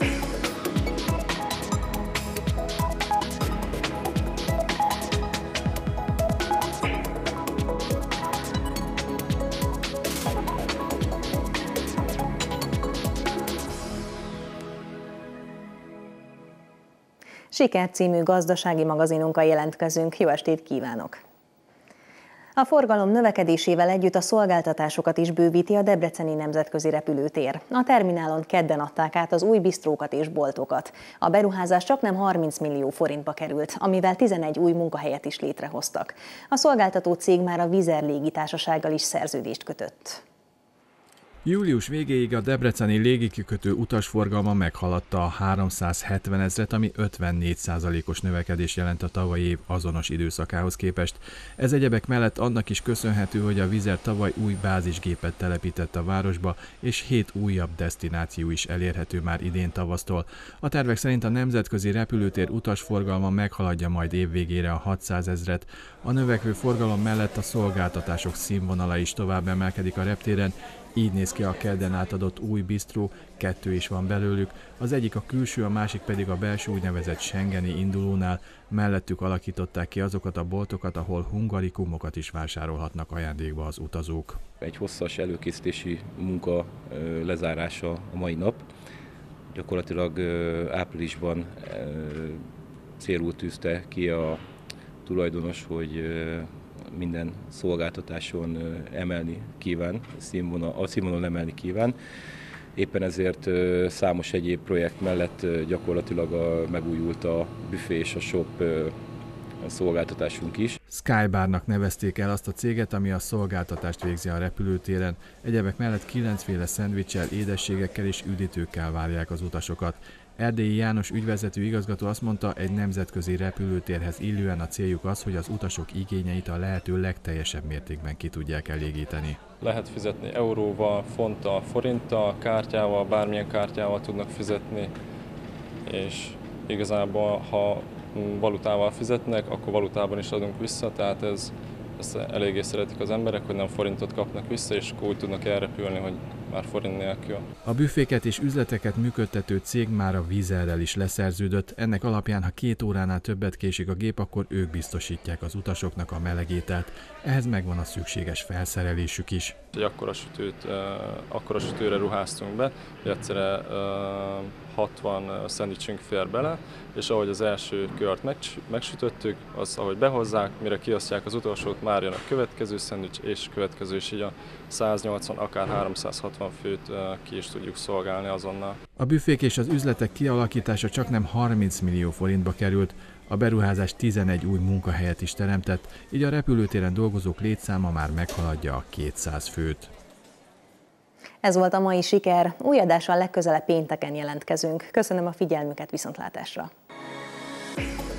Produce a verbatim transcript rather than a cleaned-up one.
Siker című gazdasági magazinunkkal jelentkezünk. Jó estét kívánok! A forgalom növekedésével együtt a szolgáltatásokat is bővíti a debreceni nemzetközi repülőtér. A terminálon kedden adták át az új bistrókat és boltokat. A beruházás csaknem harminc millió forintba került, amivel tizenegy új munkahelyet is létrehoztak. A szolgáltató cég már a Vizer légitársasággal is szerződést kötött. Július végéig a debreceni légikikötő utasforgalma meghaladta a háromszázhetven ezret, ami ötvennégy százalékos növekedés jelent a tavalyi év azonos időszakához képest. Ez egyebek mellett annak is köszönhető, hogy a Vizer tavaly új bázisgépet telepített a városba, és hét újabb desztináció is elérhető már idén tavasztól. A tervek szerint a nemzetközi repülőtér utasforgalma meghaladja majd évvégére a hatszázezret. A növekvő forgalom mellett a szolgáltatások színvonala is tovább emelkedik a reptéren. Így néz ki a kedden átadott új bisztró, kettő is van belőlük, az egyik a külső, a másik pedig a belső úgynevezett schengeni indulónál. Mellettük alakították ki azokat a boltokat, ahol hungarikumokat is vásárolhatnak ajándékba az utazók. Egy hosszas előkészítési munka lezárása a mai nap. Gyakorlatilag áprilisban célul tűzte ki a tulajdonos, hogy minden szolgáltatáson emelni kíván, színvonal, a színvonalon emelni kíván. Éppen ezért számos egyéb projekt mellett gyakorlatilag a, megújult a büfé és a shop szolgáltatásunk is. Skybarnak nevezték el azt a céget, ami a szolgáltatást végzi a repülőtéren. Egyebek mellett kilencféle szendvicssel, édességekkel és üdítőkkel várják az utasokat. Erdélyi János ügyvezető igazgató azt mondta, egy nemzetközi repülőtérhez illően a céljuk az, hogy az utasok igényeit a lehető legteljesebb mértékben ki tudják elégíteni. Lehet fizetni euróval, fonttal, forinttal, kártyával, bármilyen kártyával tudnak fizetni, és igazából ha valutával fizetnek, akkor valutában is adunk vissza, tehát ez, ezt eléggé szeretik az emberek, hogy nem forintot kapnak vissza, és akkor úgy tudnak elrepülni, hogy már forint nélkül. A büféket és üzleteket működtető cég már a Vizerrel is leszerződött. Ennek alapján, ha két óránál többet késik a gép, akkor ők biztosítják az utasoknak a melegételt. Ehhez megvan a szükséges felszerelésük is. Egy akkora sütőt, akkora sütőre ruháztunk be, hogy egyszerre hatvan szendvicsünk fér bele, és ahogy az első kört megsütöttük, az ahogy behozzák, mire kiosztják az utolsót, már jön a következő szendvics és következő, és így a száznyolcvan, akár háromszázhatvan főt ki is tudjuk szolgálni azonnal. A büfék és az üzletek kialakítása csaknem harminc millió forintba került. A beruházás tizenegy új munkahelyet is teremtett, így a repülőtéren dolgozók létszáma már meghaladja a kétszáz főt. Ez volt a mai Siker. Új adással legközelebb pénteken jelentkezünk. Köszönöm a figyelmüket, viszontlátásra!